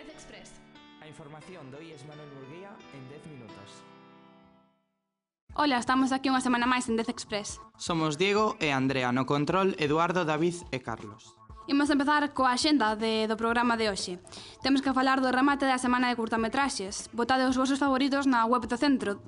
Express. A información do IES Manuel Murguía en 10 minutos. Ola, estamos aquí unha semana máis en 10 Express. Somos Diego e Andrea, no control Eduardo, David e Carlos. Imos empezar coa axenda do programa de hoxe. Temos que falar do remate da semana de curtametraxes. Votade os vosos favoritos na web do centro,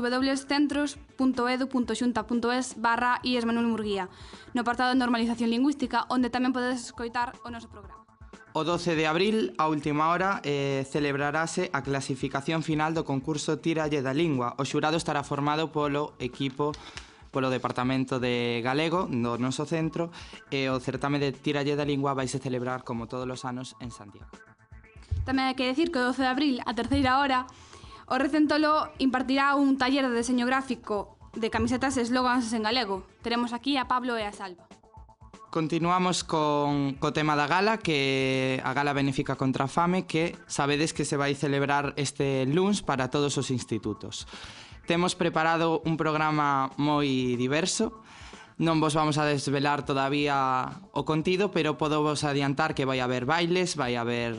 www.centros.edu.xunta.es/IES Manuel Murguía, no apartado de normalización lingüística, onde tamén podedes escoitar o noso programa. O 12 de abril, a última hora, celebrarase a clasificación final do concurso Tíralle da Lingua. O xurado estará formado polo Departamento de Galego do noso centro e o certame de Tíralle da Lingua vaise celebrar como todos os anos en Santiago. Tamén hai que decir que o 12 de abril, a terceira hora, o Recentolo impartirá un taller de deseño gráfico de camisetas e eslogans en galego. Teremos aquí a Pablo e a Salva. Continuamos co tema da gala, que a gala benéfica contra a fame, que sabedes que se vai celebrar este luns para todos os institutos. Temos preparado un programa moi diverso. Non vos vamos a desvelar todavía o contido, pero podo vos adiantar que vai haber bailes, vai haber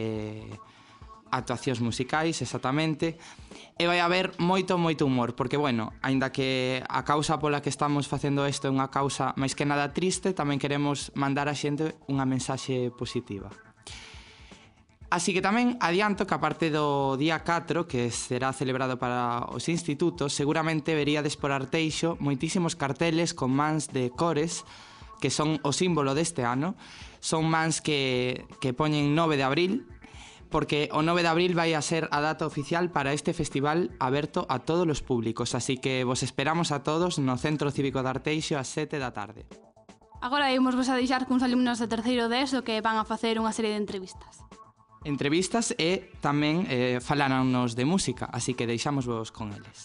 actuacións musicais, exactamente, e vai haber moito humor, porque, bueno, aínda que a causa pola que estamos facendo isto é unha causa máis que nada triste, tamén queremos mandar a xente unha mensaxe positiva. Así que tamén adianto que a parte do día 4, que será celebrado para os institutos, seguramente veríades por Arteixo moitísimos carteles con mans de cores, que son o símbolo deste ano. Son mans que poñen 9 de abril, porque o 9 de abril vai a ser a data oficial para este festival aberto a todos os públicos, así que vos esperamos a todos no Centro Cívico de Arteixo ás 7 da tarde. Agora imos vos a deixar cuns alumnos de terceiro de ESO que van a facer unha serie de entrevistas. Entrevistas e tamén faláronnos de música, así que deixamos vos con eles.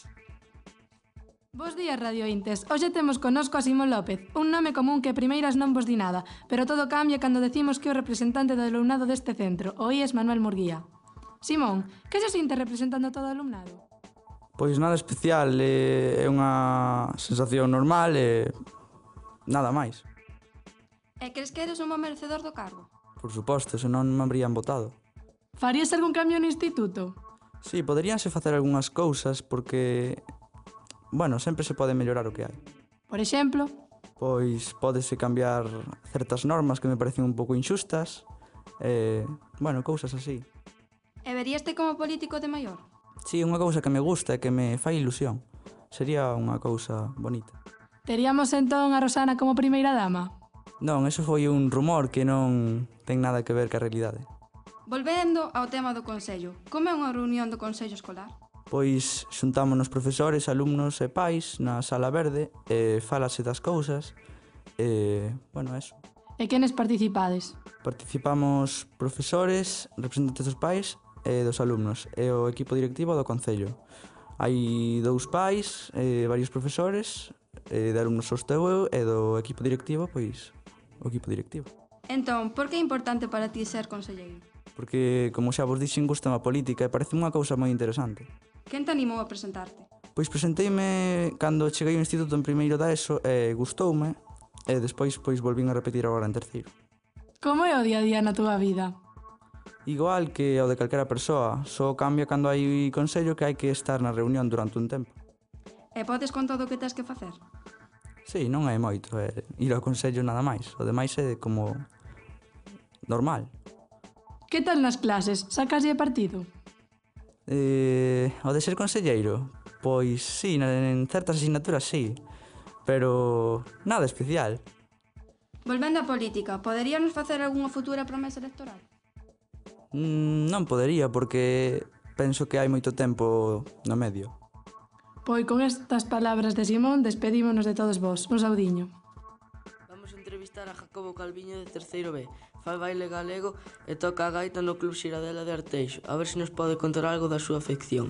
Bos días, radiointes. Hoxe temos connosco a Simón López, un nome común que primeiras non vos di nada, pero todo cambia cando decimos que é o representante do alumnado deste centro, o IES Manuel Murguía. Simón, que se sinte representando todo o alumnado? Pois nada especial, é unha sensación normal e nada máis. E crees que eres un bo merecedor do cargo? Por suposto, senón me habrían votado. Farías algún cambio no instituto? Sí, poderíanse facer algunhas cousas porque... Bueno, sempre se pode mellorar o que hai. Por exemplo? Pois pódese cambiar certas normas que me parecen un pouco inxustas bueno, cousas así. E veríaste como político de maior? Sí, unha cousa que me gusta e que me fai ilusión. Sería unha cousa bonita. Teríamos entón a Rosana como primeira dama? Non, eso foi un rumor que non ten nada que ver ca realidade. Volvendo ao tema do Consello, como é unha reunión do Consello Escolar? Pois xuntámonos profesores, alumnos e pais na sala verde e fálase das cousas e, bueno, eso. E quenes participades? Participamos profesores, representantes dos pais e dos alumnos e o equipo directivo do Concello. Hai 2 pais, varios profesores, de alumnos sosteu eu e do equipo directivo, pois, o equipo directivo. Entón, por que é importante para ti ser conselleiro? Porque, como xa vos dixen, gusta a política e parece unha cousa moi interesante. Quen te animou a presentarte? Pois presenteime cando cheguei ao instituto en primeiro da ESO e gustoume e despois pois volvín a repetir agora en terceiro. Como é o día a día na túa vida? Igual que o de calquera persoa, só cambia cando hai consello que hai que estar na reunión durante un tempo. E podes con todo o que tens que facer? Sí, non é moito, é ir ao consello nada máis. O demais é como normal. Que tal nas clases? Sacaslle partido? O de ser conselleiro? Pois sí, en certas asignaturas sí, pero nada especial. Volvendo á política, poderíanos facer algunha futura promesa electoral? Non podería, porque penso que hai moito tempo no medio. Pois con estas palabras de Simón despedímonos de todos vós. Un saudiño. Vamos a entrevistar a Jacobo Calviño de terceiro B. Fai baile galego e toca a gaita no Club Xiradela de Arteixo. A ver se nos pode contar algo da súa afección.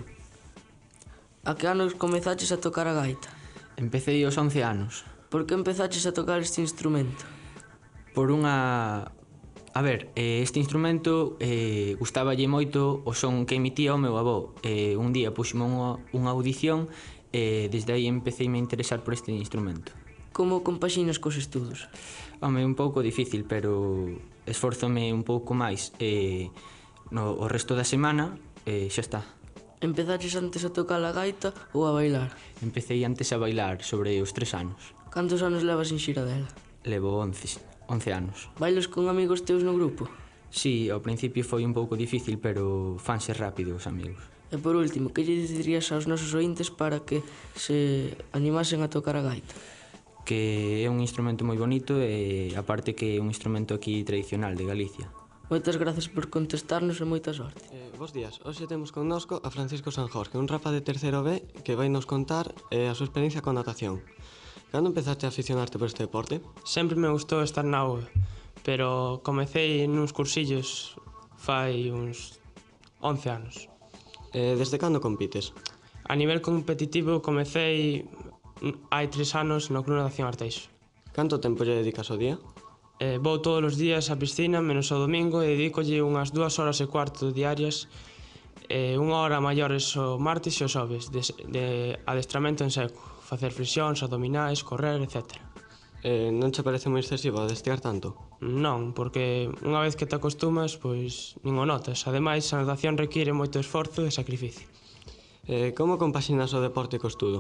A que anos comezaches a tocar a gaita? Empecé aos 11 anos. Por que empezaches a tocar este instrumento? Por unha... A ver, este instrumento gustáballe moito o son que emitía o meu avó. Un día puxeme unha audición e desde aí empeceime a interesar por este instrumento. Como compaxinas cos estudos? Home, un pouco difícil, pero esforzome un pouco máis. o resto da semana xa está. Empezaches antes a tocar a gaita ou a bailar? Empecé antes a bailar sobre os 3 anos. Cantos anos levas en Xiradela? Levo 11 anos. Bailas con amigos teus no grupo? Sí, ao principio foi un pouco difícil, pero fanse rápido os amigos. E por último, que lle dirías aos nosos ointes para que se animasen a tocar a gaita? Que é un instrumento moi bonito e aparte que é un instrumento aquí tradicional de Galicia. Moitas gracias por contestarnos e moita sorte. Bos días, hoxe temos connosco a Francisco San Jorge, un rapaz de terceiro B que vai nos contar a súa experiencia con natación. Cando empezaste a aficionarte por este deporte? Sempre me gustou estar na auga, pero comecei nuns cursillos fai uns 11 anos. Desde cando compites? A nivel competitivo comecei hai 3 anos no Club Natación Arteixo. Canto tempo lle dedicas ao día? Vou todos os días á piscina, menos o domingo, e dedicolle unhas 2 horas e cuarto diarias, 1 hora maiores o martes e o xoves, de adestramento en seco, facer flexións, abdominais, correr, etc. Non che parece moi excesivo adestrar tanto? Non, porque unha vez que te acostumas, pois nin o notas. Ademais, a natación require moito esforzo e sacrificio. Como compaxinas o deporte co estudo?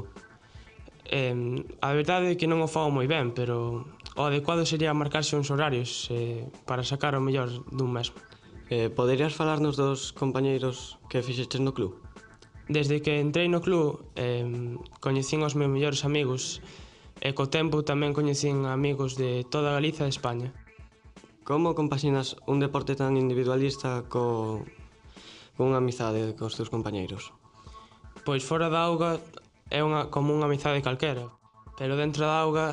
A verdade é que non o fago moi ben, pero o adecuado sería marcarse uns horarios para sacar o mellor dun mesmo. Poderías falarnos dos compañeiros que fixestes no club? Desde que entrei no club, coñecín os meus mellores amigos e co tempo tamén coñecín amigos de toda Galiza e España. Como compaxinas un deporte tan individualista con unha amizade cos teus compañeiros? Pois fora da auga é como unha amizade calquera, pero dentro da auga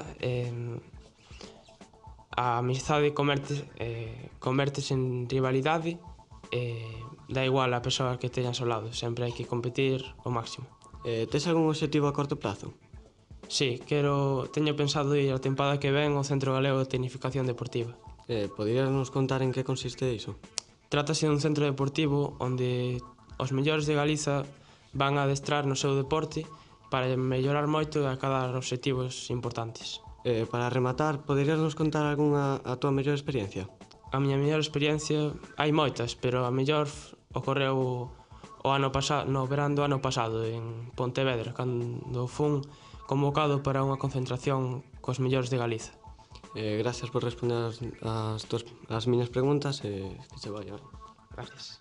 a amizade convertes en rivalidade e dá igual a persoa que teñas ao lado, sempre hai que competir ao máximo. Tes algún obxectivo a corto prazo? Sí, teño pensado ir a tempada que ven ao Centro Galego de Tecnificación Deportiva. Poderías nos contar en que consiste iso? Trátase dun centro deportivo onde os mellores de Galiza van a adestrar no seu deporte para mellorar moito e acadar obxectivos importantes. Para rematar, poderías nos contar algunha a túa mellor experiencia? A miña mellor experiencia, hai moitas, pero a mellor ocorreu no verán do ano pasado en Pontevedra, cando fun convocado para unha concentración cos mellores de Galiza. Gracias por responder as miñas preguntas e que se vaya. Gracias.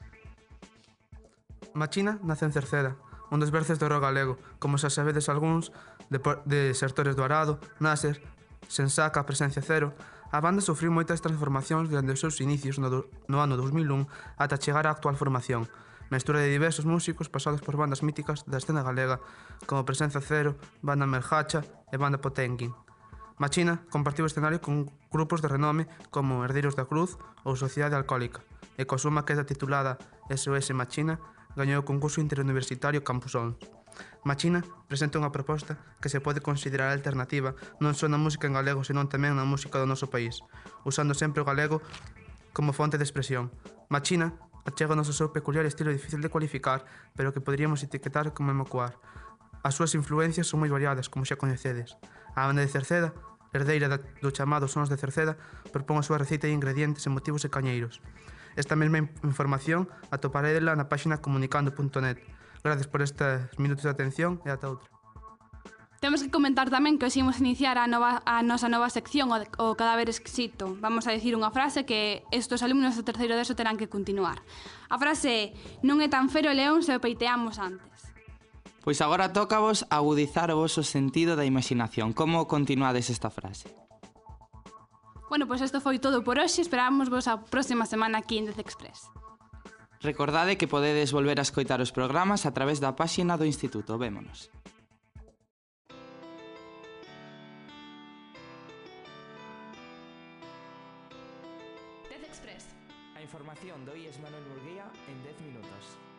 Machina nace en Cerceda, un dos berces do rock galego, como xa sabedes algúns, de Sertores do Arado, Náser, Sensaca, Presencia Cero. A banda sufriu moitas transformacións durante os seus inicios no ano 2001 ata chegar á actual formación, mestura de diversos músicos pasados por bandas míticas da escena galega, como Presencia Cero, Banda Merjacha e Banda Potenkin. Machina compartiu escenario con grupos de renome como Herdeiros da Cruz ou Sociedade Alcohólica, e coa súa maqueta titulada SOS Machina gañou o concurso interuniversitario Campus 11. Machina presenta unha proposta que se pode considerar alternativa non só na música en galego, senón tamén na música do noso país, usando sempre o galego como fonte de expresión. Machina achéganos o seu peculiar estilo difícil de cualificar, pero que poderíamos etiquetar como emocuar. As súas influencias son moi variadas, como xa coñecedes. A banda de Cerceda, herdeira do chamado Sons de Cerceda, propón a súa receita de ingredientes emotivos e cañeiros. Esta mesma información atoparédela na páxina comunicando.net. Gracias por estes minutos de atención e ata outra. Temos que comentar tamén que hoxe imos iniciar a nosa nova sección, o Cadáver Exquisito. Vamos a dicir unha frase que estos alumnos do terceiro de ESO terán que continuar. A frase é: non é tan fero o león se o peiteamos antes. Pois agora tócavos agudizar o voso sentido da imaginación. Como continuades esta frase? Bueno, pois isto foi todo por hoxe. Esperamos vos a próxima semana aquí en Dez Express. Recordade que podedes volver a escoitar os programas a través da páxina do Instituto. Vémonos. Dez Express. A información do IES Manuel Murguía en 10 minutos.